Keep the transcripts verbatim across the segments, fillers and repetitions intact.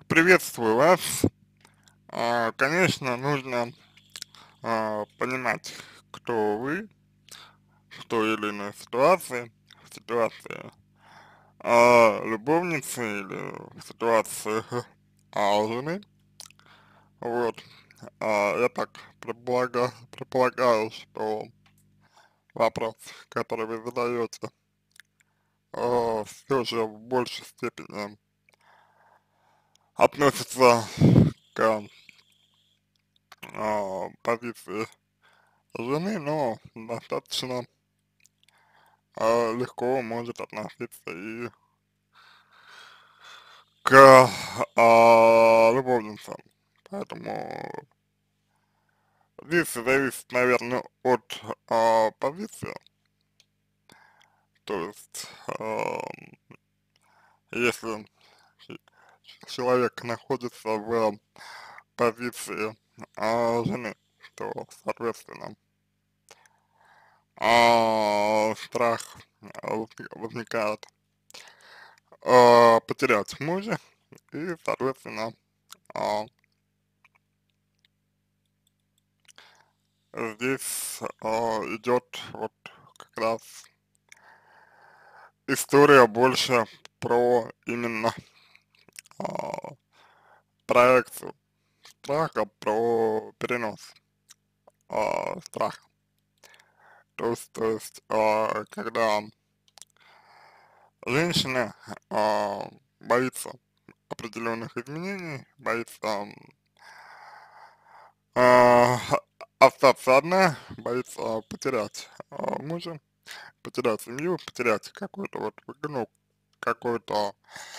Приветствую вас. А, Конечно, нужно а, понимать, кто вы в той или иной ситуации, в ситуации а, любовницы или в ситуации а, жены. Вот. А, я так предполагаю, предполагаю, что вопрос, который вы задаете, все же в большей степени относится к а, позиции жены, но достаточно а, легко может относиться и к а, любовницам. Поэтому здесь зависит, наверное, от а, позиции. То есть, а, если человек находится в позиции а, жены, то, соответственно, а, страх а, возник- возникает а, потерять мужа и, соответственно, а, здесь а, идет вот как раз история больше про именно а, проекцию страха, про перенос а, страха. То есть, то есть а, когда женщина а, боится определенных изменений, боится а, остаться одна, боится потерять а, мужа, потерять семью, потерять какой-то вот, ну, какой-то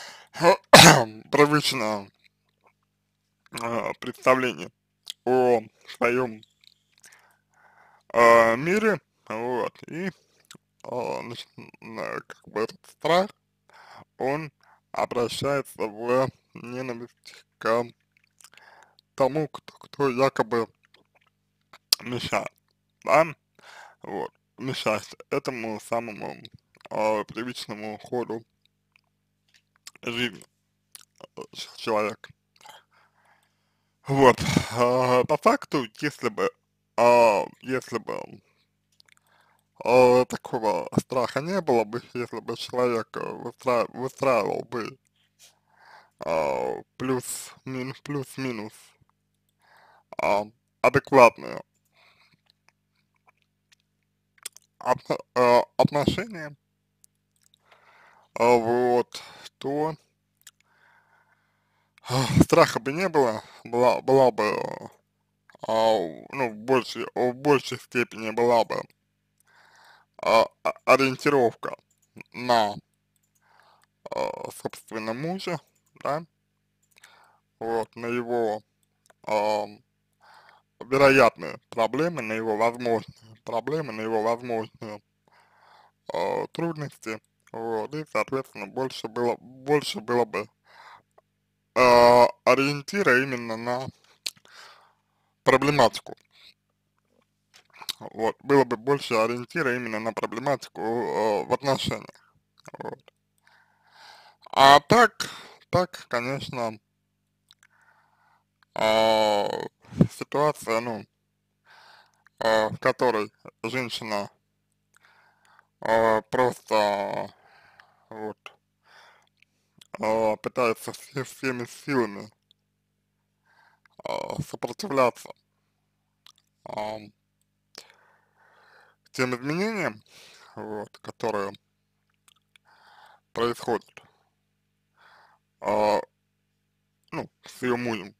привычное а, представление о своем а, мире, вот, и а, нач- на- как бы этот страх, он обращается в ненависть к тому, кто, кто якобы мешает, да, вот, мешает этому самому а, привычному ходу жизни ч- человека. Вот, а, по факту, если бы, а, если бы а, такого страха не было бы, если бы человек э, выстра- выстраивал бы а, плюс, мин, плюс-минус а, адекватные отно- а, отношения, а, вот, то а, страха бы не было, была, была бы, а, ну, в большей, в большей степени была бы а, а- ориентировка на, а, собственно, мужа, да, вот, на его а, вероятные проблемы, на его возможные проблемы, на его возможные э, трудности, вот, и, соответственно, больше было, больше было бы э, ориентира именно на проблематику, вот, было бы больше ориентира именно на проблематику э, в отношениях, вот. А так, так, конечно, э, ситуация, ну, э, в которой женщина э, просто вот а, пытается все, всеми силами а, сопротивляться а, тем изменениям, вот, которые происходят, а, ну, с ее мужем,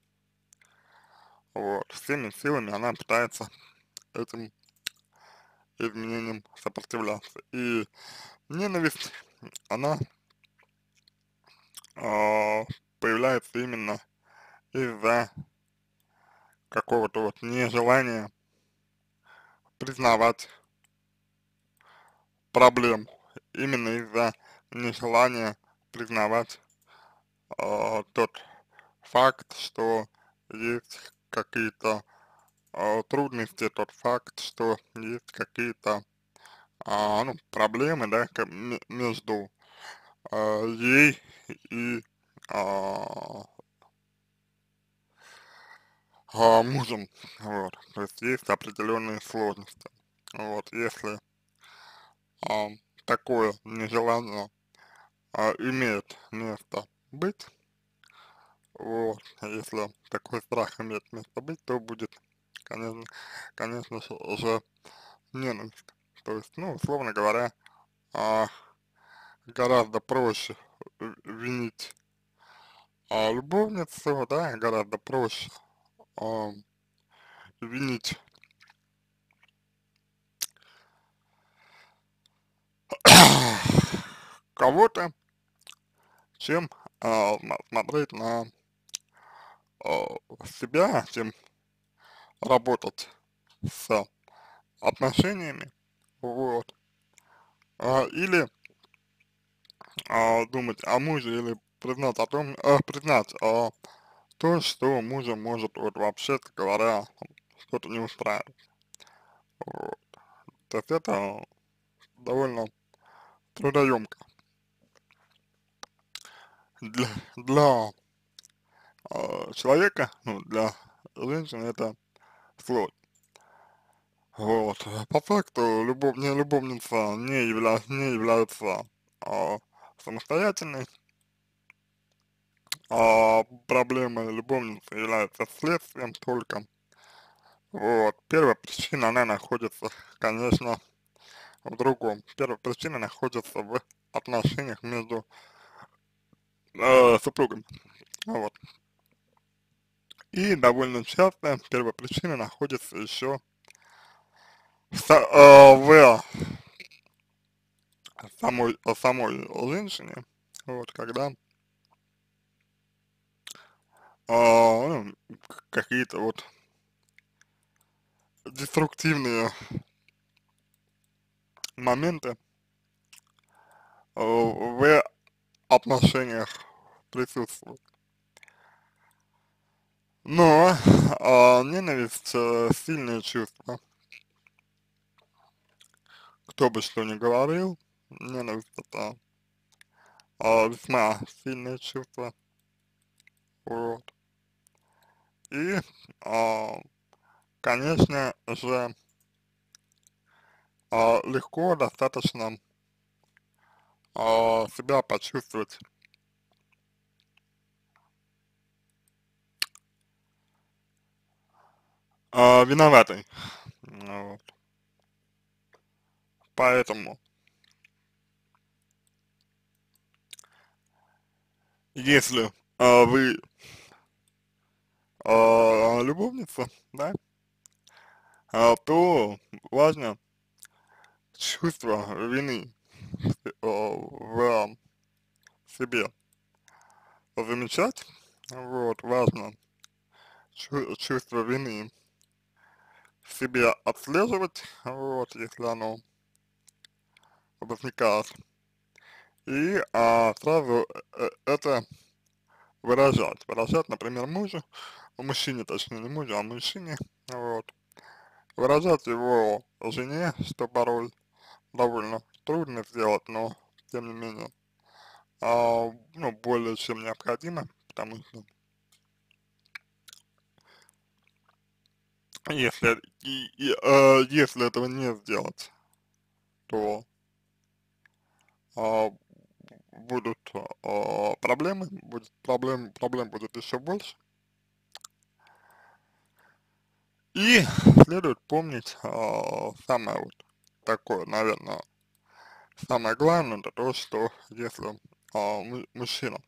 вот, всеми силами она пытается этим изменениям сопротивляться. И ненависть, она а, появляется именно из-за какого-то вот нежелания признавать проблему, именно из-за нежелания признавать а, тот факт, что есть какие-то а, трудности, тот факт, что есть какие-то а, ну, проблемы, да, ка- ме- между а, ей и а, а, мужем, вот, то есть есть определенные сложности, вот, если а, такое нежелание а, имеет место быть, вот, если такой страх имеет место быть, то будет, конечно, конечно же, уже ненависть, то есть, ну, условно говоря, а, гораздо проще в- винить а, любовницу, да, гораздо проще а, винить кого-то, чем а, сма- смотреть на а, себя, чем работать с отношениями, вот, а, или а, думать о муже, или признать о том, а, признать а, то, что мужа может вот вообще-то говоря что-то не устраивает, вот. То есть это довольно трудоемко для, для а, человека, ну, для женщины это сложно. Вот. По факту любов, не любовница не, явля, не является а, самостоятельной, а проблема любовницы является следствием только. Вот. Первая причина, она находится, конечно, в другом. Первая причина находится в отношениях между э, супругами. Вот. И довольно часто первая причина находится еще в, са- э, в самой, самой женщине, вот, когда а, ну, какие-то вот деструктивные моменты э, в отношениях присутствуют. Но а, ненависть э, сильное чувство. Кто бы что ни говорил, ненависть это а, весьма сильное чувство. Вот. И, а, конечно же, а, легко достаточно а, себя почувствовать а, виноватой. Вот. Поэтому, если а, вы а, любовница, да, а, то важно чувство вины э, в себе замечать, вот, важно чу- чувство вины в себе отслеживать, вот, если оно возникает, и а, сразу э, это выражать, выражать, например, мужу, мужчине, точнее, не мужу, а мужчине, вот, выражать его жене, что порой довольно трудно сделать, но, тем не менее, а, ну, более чем необходимо, потому что если, и, и, э, если этого не сделать, то а, будут а, проблемы, будет проблем, проблем будет еще больше. И следует помнить а, самое вот такое, наверное, самое главное, это то, что если а, му- мужчина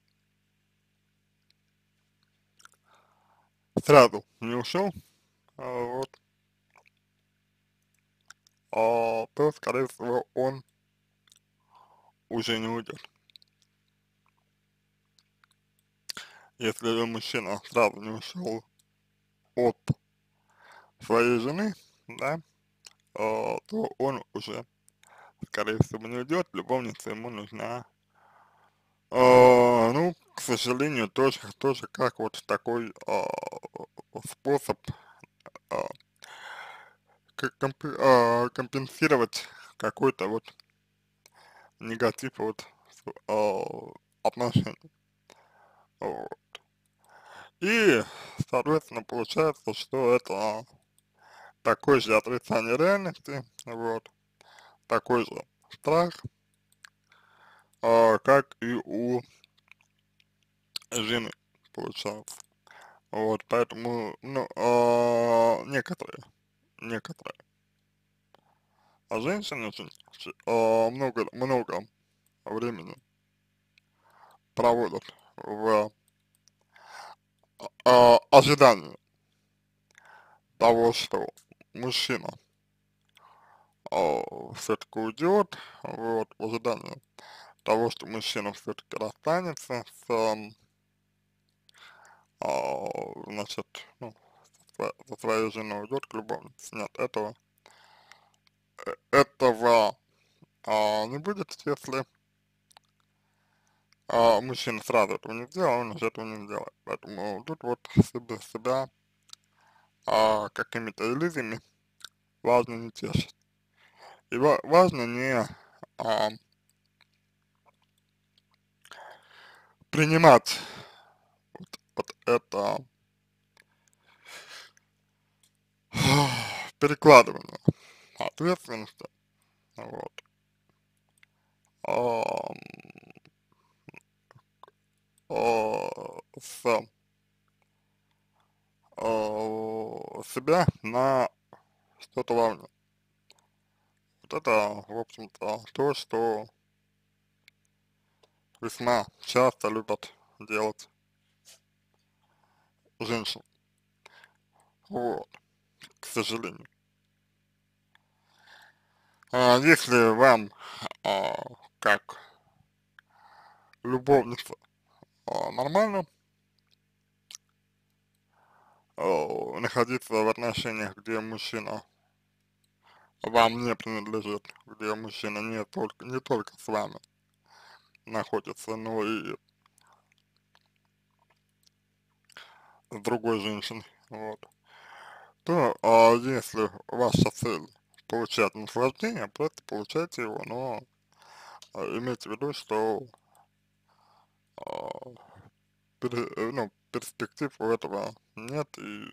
сразу не ушел, а, вот, а, то, скорее всего, он уже не уйдет. Если мужчина сразу не ушел от своей жены, да, а, то он уже, скорее всего, не уйдет, любовница ему нужна. А, ну, к сожалению, тоже, тоже как вот такой а, способ а, к- комп- а, компенсировать какой-то вот негатив вот с- а, отношений. Вот. И соответственно, получается, что это такое же отрицание реальности, вот, такой же страх, а, как и у жены, получается. Вот, поэтому, ну, а, некоторые, некоторые а женщины очень а, много, много времени проводят в а, ожидании того, что мужчина все-таки уйдет, вот, в ожидании того, что мужчина все-таки расстанется с, ам, а, значит, ну, со со своей женой, уйдет к любовнице. Нет, этого, э, этого а, не будет, если а, мужчина сразу этого не сделал, он уже этого не сделает. Поэтому тут вот себя, себя а, какими-то иллюзиями важно не тешить. И ва важно не а, принимать вот, вот это перекладывание ответственности, вот, ам, а, с а, себя на что-то вовне. Вот это, в общем-то, то, что весьма часто любят делать женщины, вот, к сожалению. А если вам, а, как любовница, а, нормально а, находиться в отношениях, где мужчина вам не принадлежит, где мужчина не только, не только с вами находится, но и с другой женщиной, вот, то а, если ваша цель получать наслаждение, просто получайте его, но а, имейте в виду, что а, пере- э, ну, перспектив у этого нет и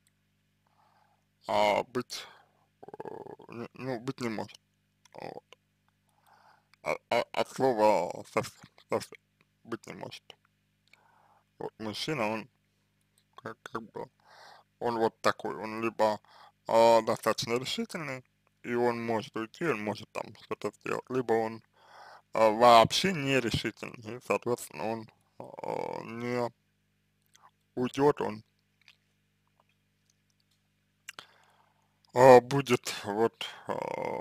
а, быть, э, не- ну, быть не может. Вот. А- а- от слова совсем, совсем быть не может. Вот мужчина, он как, как бы, он вот такой, он либо а, достаточно решительный, и он может уйти, он может там что-то сделать, либо он а, вообще не решительный, и, соответственно, он а, не уйдет, он а, будет вот а,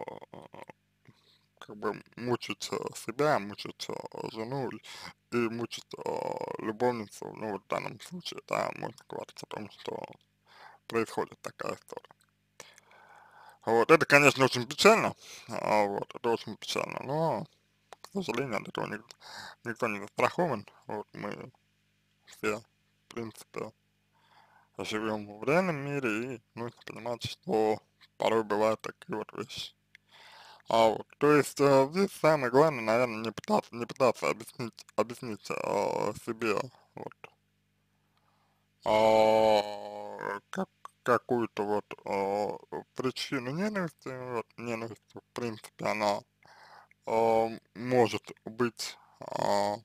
как бы мучить э, себя, мучить э, жену и мучить э, любовницу, ну вот в данном случае, да, можно говорить о том, что происходит такая история. Вот, это, конечно, очень печально, а, вот, это очень печально, но, к сожалению, от этого ник- никто не застрахован, вот, мы все, в принципе, живем в реальном мире, и нужно понимать, что порой бывают такие вот вещи. А вот, то есть э, здесь самое главное, наверное, не пытаться, не пытаться объяснить, объяснить э, себе вот, а, как, какую-то вот э, причину ненависти, вот, ненависть, в принципе, она э, может быть э,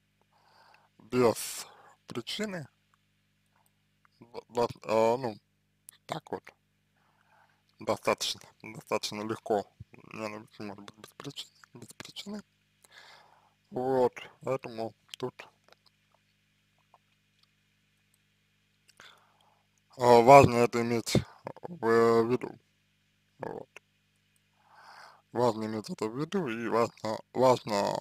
без причины, до- до- э, ну, так вот, достаточно, достаточно легко, ненависть может быть без причины, без причины, вот, поэтому тут а, важно это иметь в виду, вот. Важно иметь это в виду и важно, важно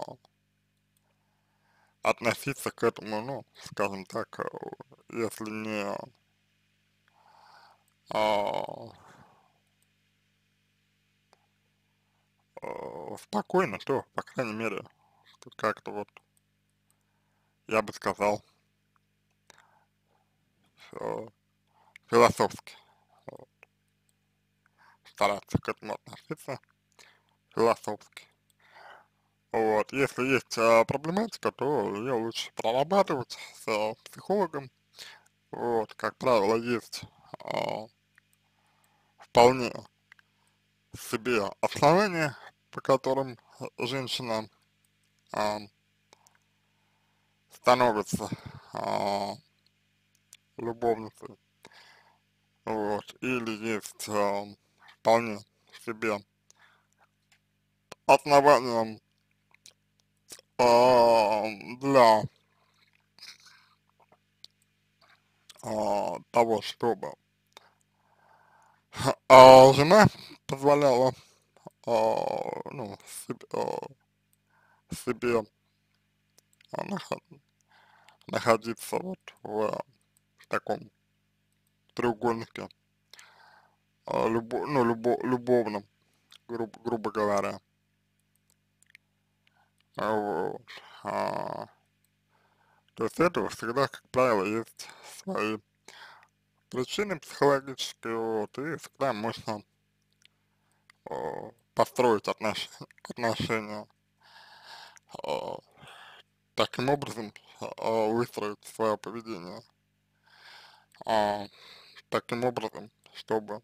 относиться к этому, ну, скажем так, э, если не а, а, спокойно, то, по крайней мере, как-то вот, я бы сказал, э, философски, вот, стараться к этому относиться философски. Вот, если есть а, проблематика, то ее лучше прорабатывать с а, психологом, Вот, как правило, есть а, вполне себе основания, по которым женщина а, становится а, любовницей, вот, или есть а, вполне себе основанием а, для а, того, чтобы а, жена позволяла а, ну, себе, а, себе а, нах- находиться вот в таком треугольнике, а, любо, ну, любо, любовном, грубо, грубо говоря. А, вот. А, то есть этого всегда, как правило, есть свои причины психологические, вот, и всегда можно а, построить отнош, отношения а, таким образом, а, выстроить свое поведение а, таким образом, чтобы,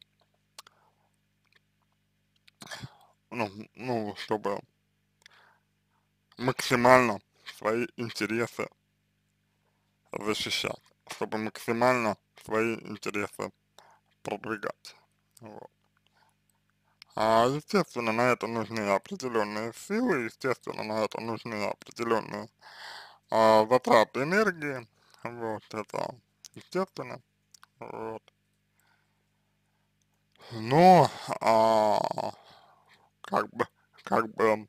ну, ну, чтобы максимально свои интересы защищать, чтобы максимально свои интересы продвигать. Вот. А, естественно, на это нужны определенные силы, естественно, на это нужны определенные а, затраты энергии, вот, это естественно, вот. Но, а, как бы, как бы,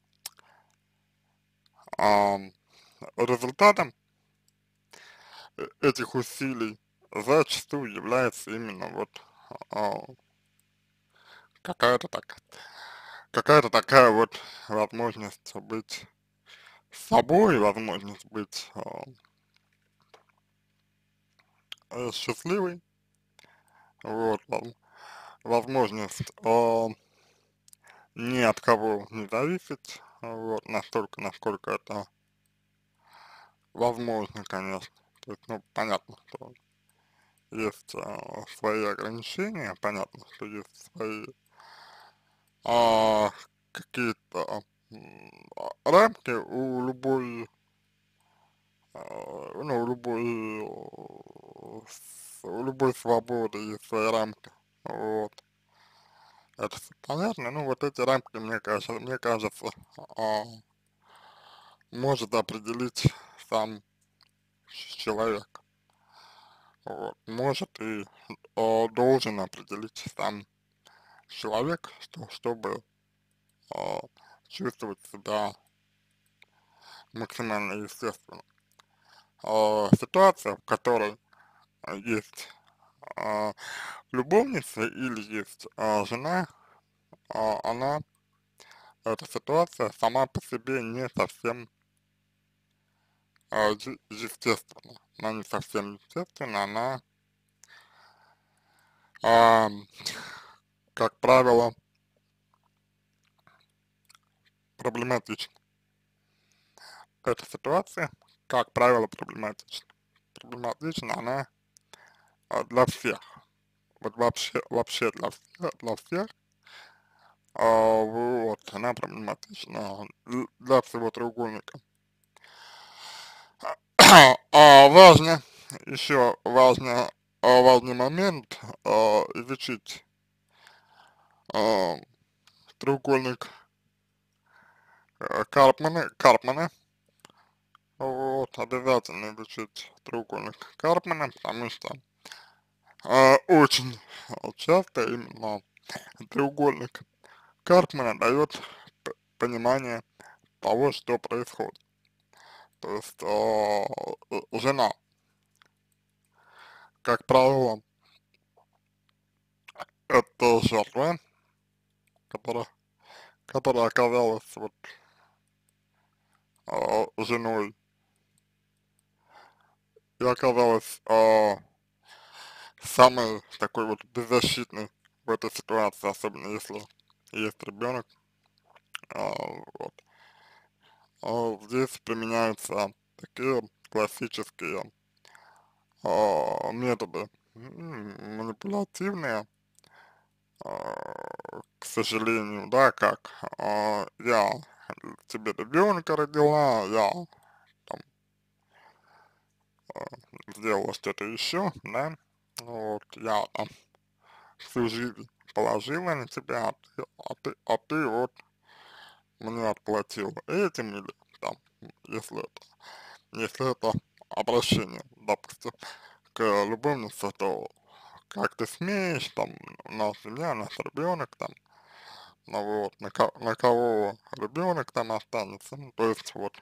а, результатом э- этих усилий зачастую является именно вот а, какая-то так, какая-то такая вот возможность быть собой, возможность быть а, э, счастливой, вот, воз- возможность а, ни от кого не зависеть, вот, настолько, насколько это возможно, конечно. То есть, ну, понятно, что есть а, свои ограничения, понятно, что есть свои а, какие-то м, а, рамки у любой, а, ну, у любой, э, с- у любой свободы есть свои рамки, вот. Это всё понятно, ну, вот эти рамки, мне кажется, мне кажется, а, может определить сам человек, вот. Может и а, должен определить сам человек, что, чтобы а, чувствовать себя максимально естественно. А, ситуация, в которой а, есть а, любовница или есть а, жена, а, она, эта ситуация сама по себе не совсем а, е- естественна. Она не совсем естественна, она, а, как правило, проблематична. Эта ситуация, как правило, проблематична. Проблематична она а, для всех. Вот вообще, вообще для всех, для всех. А, вот, она проблематична л- для всего треугольника. А, важно, еще важно, а, важный момент а, изучить а, треугольник э, Карпмана, Карпмана, вот, обязательно изучить треугольник Карпмана, потому что а, очень часто именно треугольник Карпмана дает п- понимание того, что происходит. То есть а, э, жена, как правило, это жертва, которая, которая оказалась вот а, женой и оказалась а, самой такой вот беззащитной в этой ситуации, особенно если есть ребенок. А, вот. А здесь применяются такие классические а, методы м, манипулятивные, а, к сожалению, да, как а, я тебе ребенка родила, я там а, сделала что-то еще, да, вот, я там всю жизнь положила на тебя, а ты, а ты, а ты вот мне отплатил этим или там, если это, если это обращение, допустим, к любовнице, то как ты смеешь, там, у нас семья, у нас ребенок, там, ну вот, на, ко на кого ребенок там останется, ну, то есть вот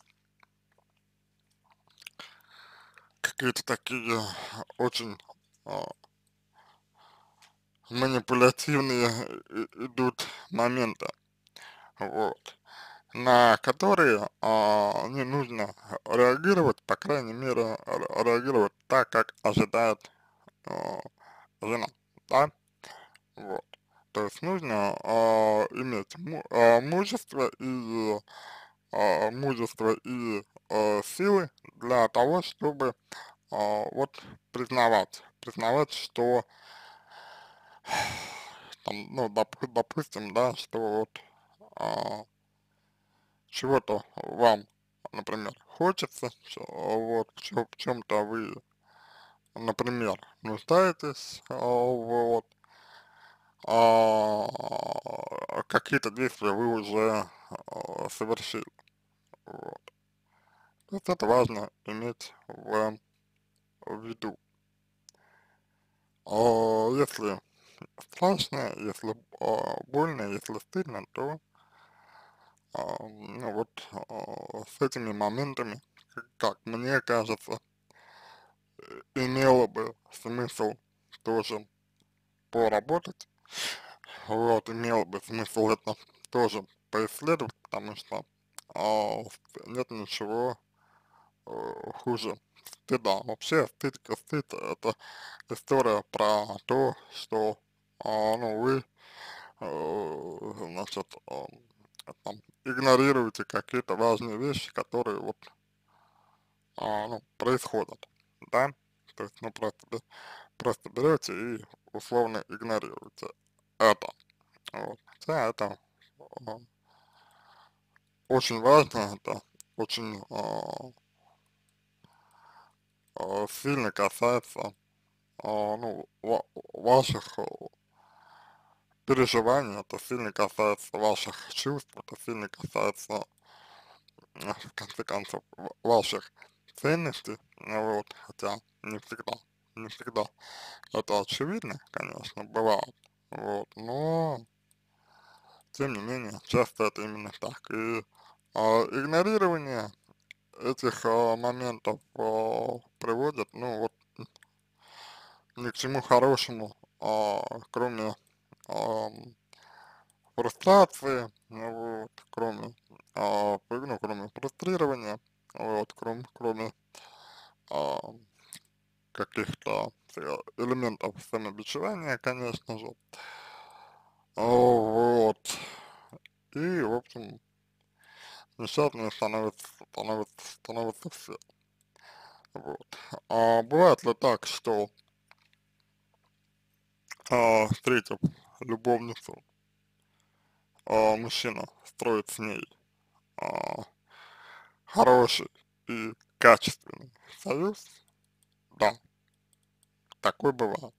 какие-то такие очень а, манипулятивные и- идут моменты, вот, на которые а, не нужно реагировать, по крайней мере, ре- реагировать так, как ожидает а, жена, да, вот. То есть нужно а, иметь му- а, мужество и а, мужество и а, силы для того, чтобы а, вот признавать, признавать, что там, ну, доп- допустим, да, что вот а, чего-то вам, например, хочется, что, вот, в чё- в чем-то вы, например, нуждаетесь, а, вот, а, какие-то действия вы уже а, совершили, вот. То есть это важно иметь в, в виду. А если страшно, если а, больно, если стыдно, то а, ну вот а, с этими моментами, к- как мне кажется, имело бы смысл тоже поработать, вот, имело бы смысл это тоже поисследовать, потому что а, нет ничего э, хуже стыда. Вообще стыд, стыд это история про то, что а, ну вы э, значит, а, там, игнорируете какие-то важные вещи, которые вот а, ну, происходят, да, то есть, ну, просто, бе- просто берете и условно игнорируете это, вот, хотя это а, очень важно, это очень а, а, сильно касается, а, ну, ва- ваших а, переживаний, это сильно касается ваших чувств, это сильно касается, а, в конце концов, ва- ваших ценностей, ну вот, хотя не всегда, не всегда это очевидно, конечно, бывает, вот, но, тем не менее, часто это именно так, и а, игнорирование этих а, моментов а, приводит, ну вот, ни к чему хорошему, а, кроме ам, фрустрации, ну вот, кроме, а, п- ну, кроме фрустрирования, вот, кроме, кроме а, каких-то э, элементов самобичевания, конечно же, а, вот, и, в общем, несчастными становится, становится, становится все, вот. А бывает ли так, что, а, встретив любовницу, а, мужчина строит с ней а, хороший и качественный союз, да, такой бывает.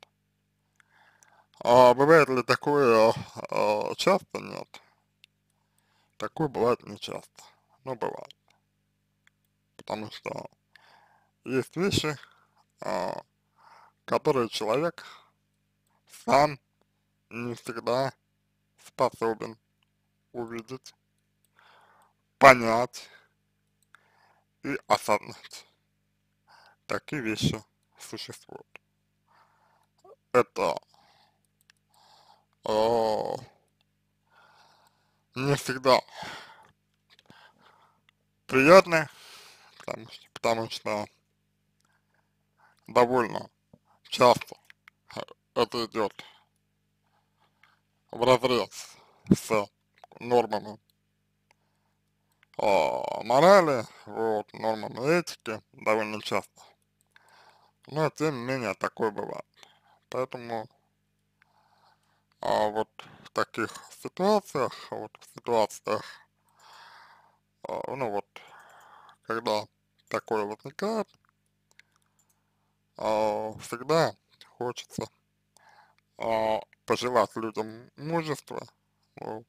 А бывает ли такое а, часто? Нет. Такое бывает не часто, но бывает. Потому что есть вещи, а, которые человек сам не всегда способен увидеть, понять и осознать. Такие вещи существуют. Это а, не всегда приятно, потому что, потому что довольно часто э, это идет вразрез с нормами а, морали, вот, нормами этики довольно часто. но тем не менее такое бывает. Поэтому а, вот в таких ситуациях, вот в ситуациях, а, ну вот, когда такое возникает, а, всегда хочется а, пожелать людям мужества, вот,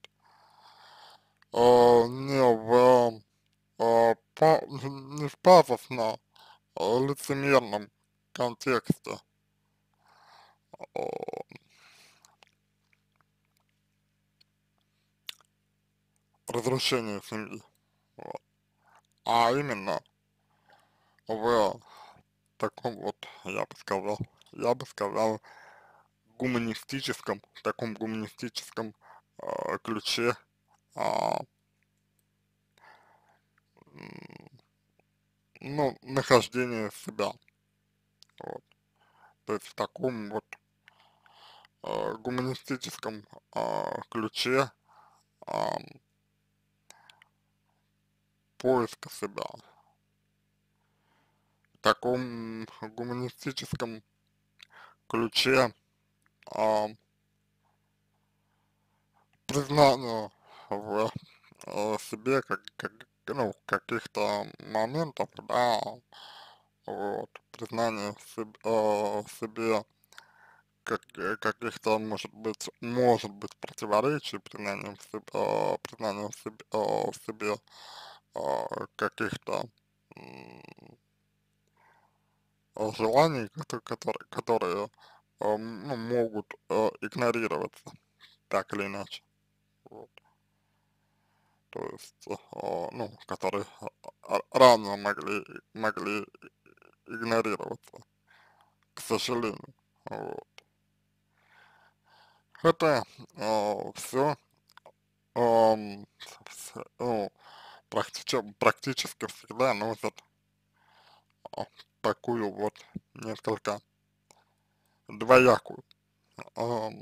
а, не в, а, па- не в пафосно, а лицемерном контексте а, разрушения семьи, вот, а именно в таком вот, я бы сказал, я бы сказал, гуманистическом, таком гуманистическом а, ключе, а, м, ну, нахождение себя, вот, то есть в таком вот а, гуманистическом а, ключе а, поиска себя, в таком гуманистическом ключе а, признания в а, себе как, как, ну, каких-то моментов, да, вот, признание в себ- а, в себе как, э, каких-то, может быть, может быть, противоречий, признанием в себе, а, признанием в себе, а, в себе а, каких-то м, а, желаний, которые, которые, которые а, ну, могут а, игнорироваться так или иначе. Вот. То есть, а, ну, которые а, ранее могли, могли игнорироваться, к сожалению. Вот. Это все ну, практически, практически всегда носят а, такую вот несколько двоякую, ам,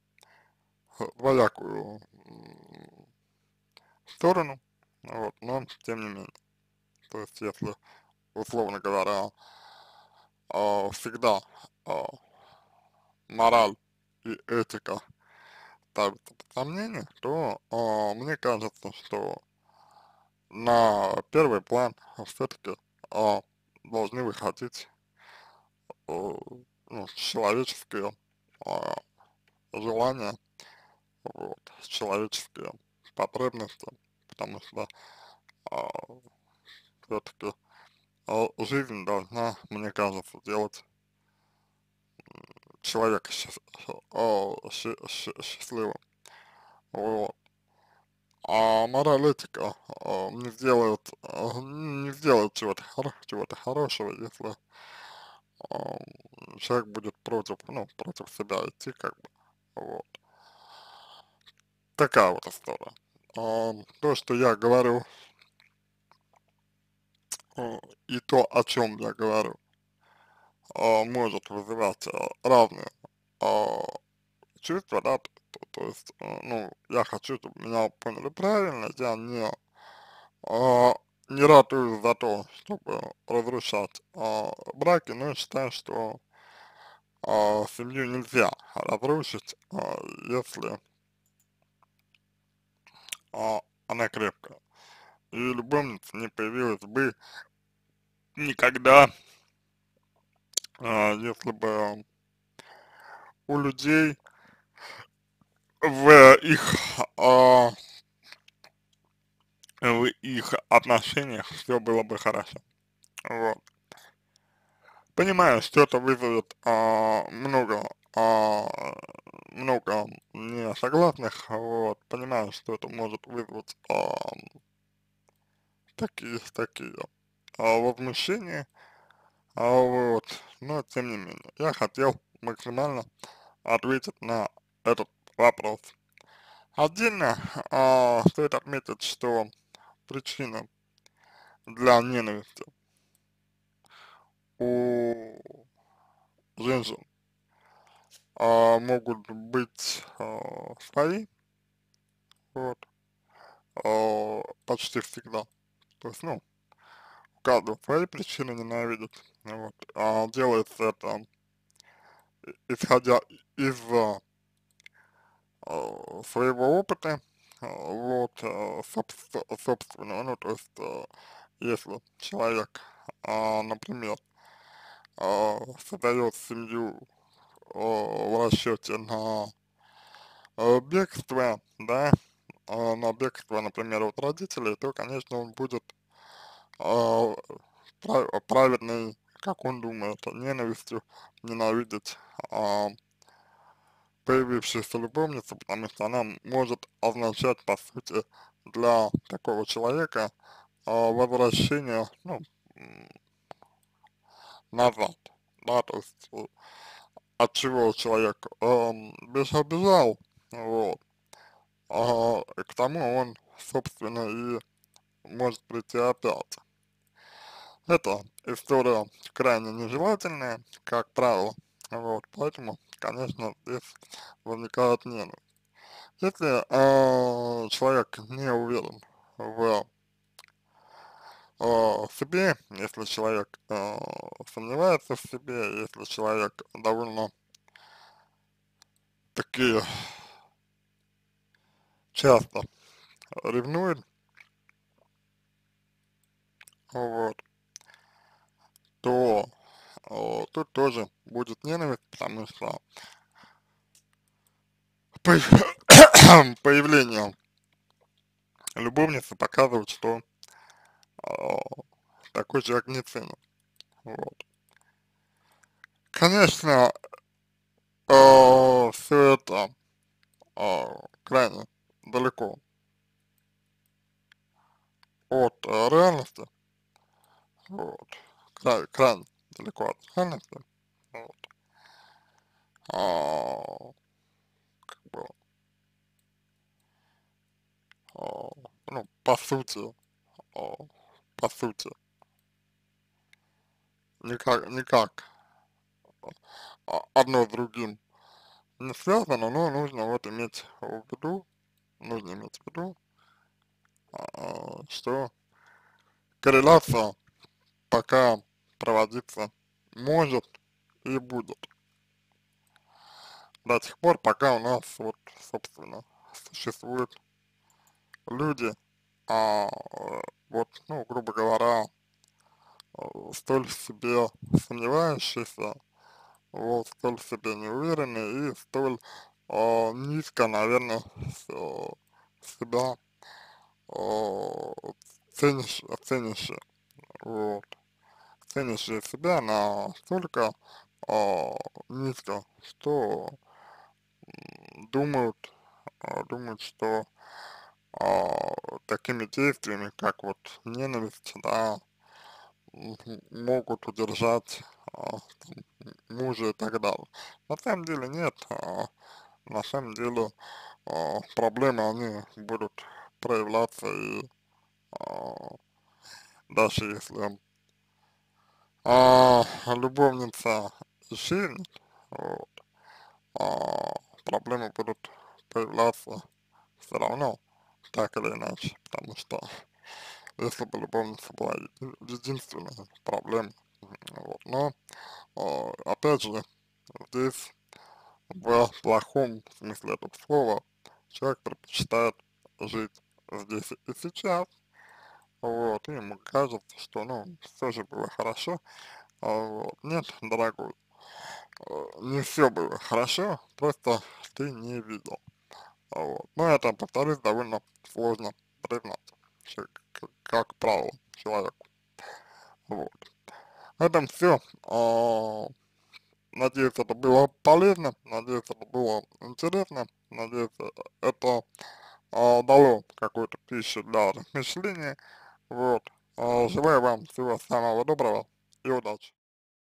двоякую м, сторону, вот, но тем не менее, то есть если, условно говоря, а, всегда а, мораль и этика ставятся под сомнение, то а, мне кажется, что на первый план все-таки а, должны выходить э, ну, человеческие а, желания, вот, человеческие потребности, потому что а, все-таки а, жизнь должна, мне кажется, делать человека счаст- а, сча- сча- счастливым, вот. А мораль, этика а, не сделает, а, не сделает чего-то хоро чего-то хорошего, если а, человек будет против, ну, против себя идти, как бы, вот. Такая вот история. А, то, что я говорю, а, и то, о чем я говорю, а, может вызывать а, разные а, чувства, да, то, то- то есть, а, ну, я хочу, чтобы меня поняли правильно, я не, а, не ратую за то, чтобы разрушать а, браки, но считаю, что а, семью нельзя разрушить, а, если а, она крепкая. И любовница не появилась бы никогда, а, если бы у людей в их, а, в их отношениях все было бы хорошо. Вот. Понимаю, что это вызовет а, много, а, много несогласных, вот. Понимаю, что это может вызвать а, такие, такие а, возмущения, а, вот. Но тем не менее, я хотел максимально ответить на этот вопрос. Отдельно а, стоит отметить, что причина для ненависти у женщин а, могут быть а, свои, вот, а, почти всегда. То есть, ну, каждого свои причины ненавидеть, вот, а делается это исходя из а, а, своего опыта, а, вот, а, собс- собственного, ну, то есть, а, если человек, а, например, а, создает семью а, в расчете на а, бегство, да, а, на бегство, например, от родителей, то, конечно, он будет а, прав- праведной, как он думает, ненавистью ненавидеть а, появившуюся любовницу, потому что она может означать, по сути, для такого человека а, возвращение, ну, м, назад, да, то есть э, от чего человек эм, бежал, бежал, вот, а, к тому он, собственно, и может прийти опять. Это история крайне нежелательная, как правило, вот, поэтому, конечно, здесь возникает ненависть. Если э, человек не уверен в э, себе, если человек э, сомневается в себе, если человек довольно таки часто ревнует, вот, то э, тут тоже будет ненависть, потому что появ- появление любовницы показывает, что э, такой человек не ценен. Вот. Конечно, э, все это э, крайне далеко от э, реальности, вот, край, крайне далеко от реальности, вот, а, как бы, а, ну, по сути, а, по сути, никак, никак а, одно с другим не связано, но нужно вот иметь в виду, нужно иметь в виду, а, что корреляция пока проводиться может и будет до тех пор, пока у нас вот, собственно, существуют люди, а, э, вот, ну, грубо говоря, э, столь в себе сомневающиеся, вот, столь в себе неуверенные и столь а, низко, наверное, с, э, себя а, ценишь, ценящие, вот, ценящие себя настолько а, низко, что м, думают, а, думают, что а, такими действиями, как вот ненависть, да, м, могут удержать а, там, мужа и так далее. На самом деле нет, а, на самом деле а, проблемы, они будут проявляться и а, даже если а, любовница исчезнет, вот, а, проблемы будут появляться все равно, так или иначе, потому что если бы любовница была еди- единственная проблема, вот, но, а, опять же, здесь в плохом смысле этого слова человек предпочитает жить здесь и сейчас, вот, и ему кажется, что, ну, все же было хорошо, а, вот. Нет, дорогой, э, не все было хорошо, просто ты не видел, а, вот. Но это, повторюсь, довольно сложно признать, че- к- как правило, человеку, вот. На этом все. Надеюсь, это было полезно, надеюсь, это было интересно, надеюсь, э, это а, дало какую-то пищу для размышления. Вот. А, желаю вам всего самого доброго и удачи.